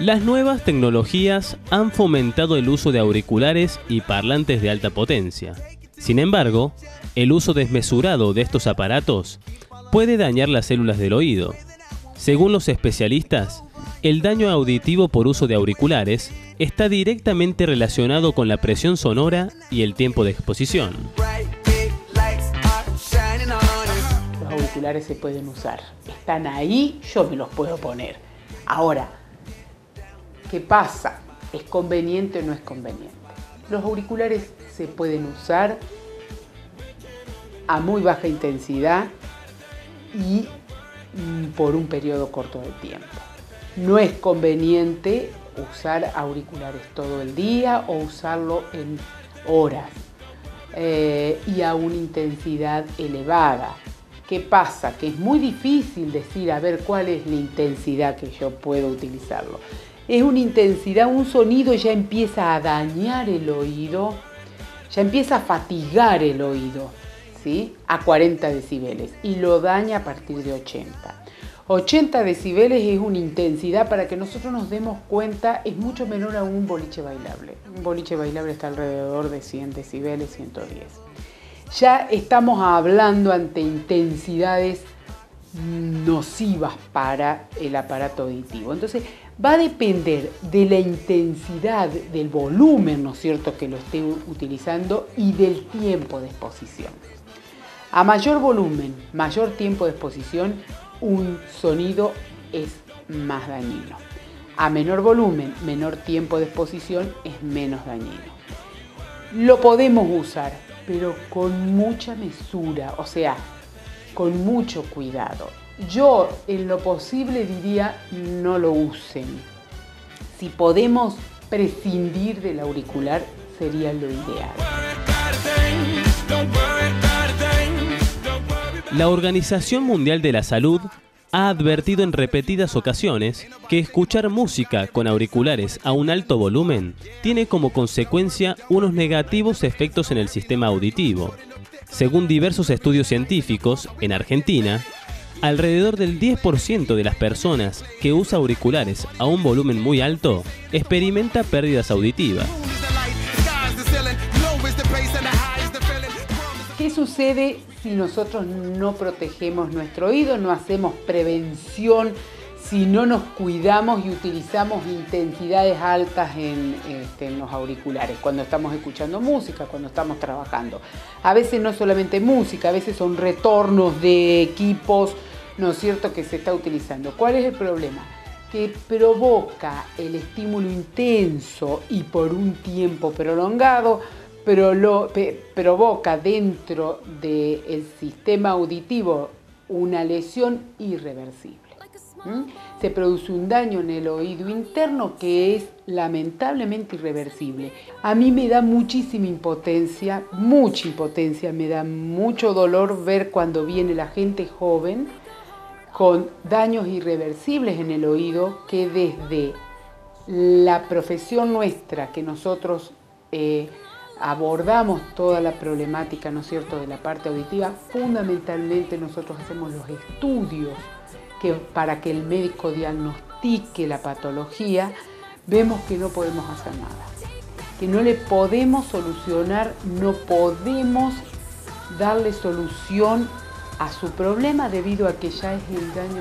Las nuevas tecnologías han fomentado el uso de auriculares y parlantes de alta potencia. Sin embargo, el uso desmesurado de estos aparatos puede dañar las células del oído. Según los especialistas, el daño auditivo por uso de auriculares está directamente relacionado con la presión sonora y el tiempo de exposición. Los auriculares se pueden usar. Están ahí, yo me los puedo poner. Ahora, ¿qué pasa? ¿Es conveniente o no es conveniente? Los auriculares se pueden usar a muy baja intensidad y por un periodo corto de tiempo. No es conveniente usar auriculares todo el día o usarlo en horas y a una intensidad elevada. ¿Qué pasa? Que es muy difícil decir, a ver, cuál es la intensidad que yo puedo utilizarlo. Es una intensidad, un sonido ya empieza a dañar el oído, ya empieza a fatigar el oído, ¿sí? A 40 decibeles y lo daña a partir de 80. 80 decibeles es una intensidad, para que nosotros nos demos cuenta, es mucho menor a un boliche bailable. Un boliche bailable está alrededor de 100 decibeles, 110. Ya estamos hablando ante intensidades nocivas para el aparato auditivo. Entonces, va a depender de la intensidad, del volumen, ¿no es cierto?, que lo esté utilizando y del tiempo de exposición. A mayor volumen, mayor tiempo de exposición, un sonido es más dañino. A menor volumen, menor tiempo de exposición, es menos dañino. Lo podemos usar, pero con mucha mesura, o sea, con mucho cuidado. Yo, en lo posible, diría no lo usen. Si podemos prescindir del auricular, sería lo ideal. La Organización Mundial de la Salud ha advertido en repetidas ocasiones que escuchar música con auriculares a un alto volumen tiene como consecuencia unos negativos efectos en el sistema auditivo. Según diversos estudios científicos, en Argentina, alrededor del 10% de las personas que usa auriculares a un volumen muy alto experimenta pérdidas auditivas. ¿Qué sucede si nosotros no protegemos nuestro oído, no hacemos prevención, si no nos cuidamos y utilizamos intensidades altas en los auriculares, cuando estamos escuchando música, cuando estamos trabajando? A veces no solamente música, a veces son retornos de equipos, ¿no es cierto?, que se está utilizando. ¿Cuál es el problema? Que provoca el estímulo intenso y por un tiempo prolongado, pero provoca dentro del sistema auditivo una lesión irreversible. Se produce un daño en el oído interno que es lamentablemente irreversible. A mí me da muchísima impotencia, mucha impotencia, me da mucho dolor ver cuando viene la gente joven con daños irreversibles en el oído, que desde la profesión nuestra, que nosotros abordamos toda la problemática, ¿no es cierto?, de la parte auditiva, fundamentalmente nosotros hacemos los estudios para que el médico diagnostique la patología. Vemos que no podemos hacer nada, que no le podemos solucionar, no podemos darle solución a su problema debido a que ya es el daño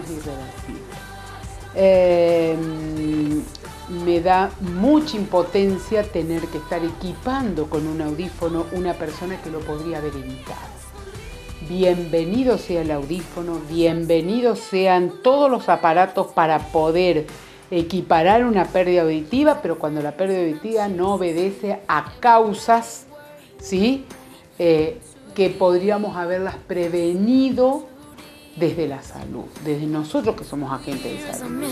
irreversible. Me da mucha impotencia tener que estar equipando con un audífono una persona que lo podría haber evitado. Bienvenido sea el audífono, bienvenidos sean todos los aparatos para poder equiparar una pérdida auditiva, pero cuando la pérdida auditiva no obedece a causas, ¿sí?, que podríamos haberlas prevenido desde la salud, desde nosotros que somos agentes de salud.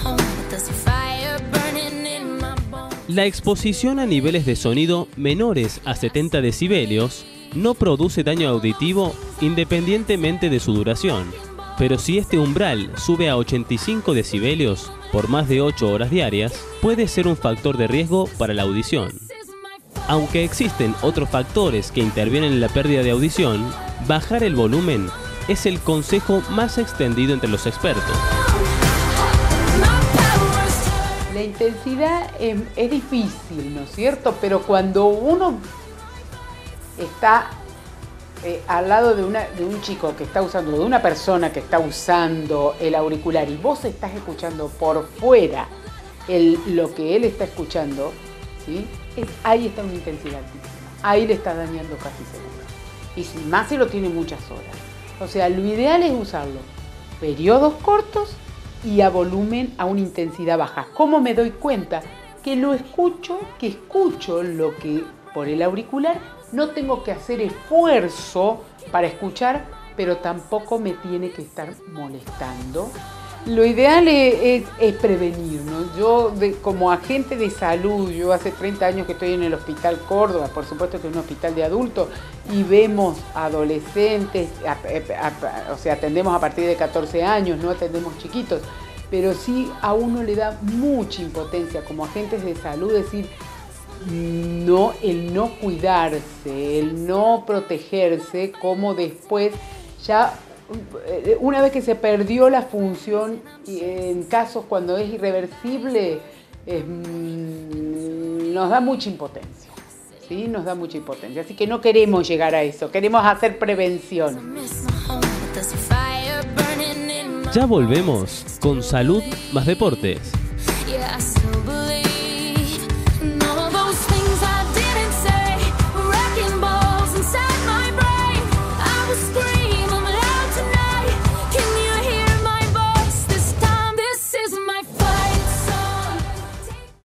La exposición a niveles de sonido menores a 70 decibelios no produce daño auditivo independientemente de su duración, pero si este umbral sube a 85 decibelios por más de 8 horas diarias, puede ser un factor de riesgo para la audición. Aunque existen otros factores que intervienen en la pérdida de audición, bajar el volumen es el consejo más extendido entre los expertos. La intensidad es difícil, ¿no es cierto? Pero cuando uno está al lado de un chico que está usando, de una persona que está usando el auricular y vos estás escuchando por fuera lo que él está escuchando, ¿sí? Ahí está una intensidad altísima. Ahí le está dañando casi seguro. Y más si lo tiene muchas horas. O sea, lo ideal es usarlo periodos cortos y a volumen a una intensidad baja. ¿Cómo me doy cuenta? Que escucho lo que por el auricular no tengo que hacer esfuerzo para escuchar, pero tampoco me tiene que estar molestando. Lo ideal es prevenir, ¿no? Yo, como agente de salud, yo hace 30 años que estoy en el Hospital Córdoba, por supuesto que es un hospital de adultos, y vemos adolescentes, o sea, atendemos a partir de 14 años, no atendemos chiquitos, pero sí a uno le da mucha impotencia como agentes de salud decir, no, el no cuidarse, el no protegerse, como después ya una vez que se perdió la función, en casos cuando es irreversible, nos da mucha impotencia, ¿sí? Nos da mucha impotencia. Así que no queremos llegar a eso, queremos hacer prevención. Ya volvemos con Salud más Deportes.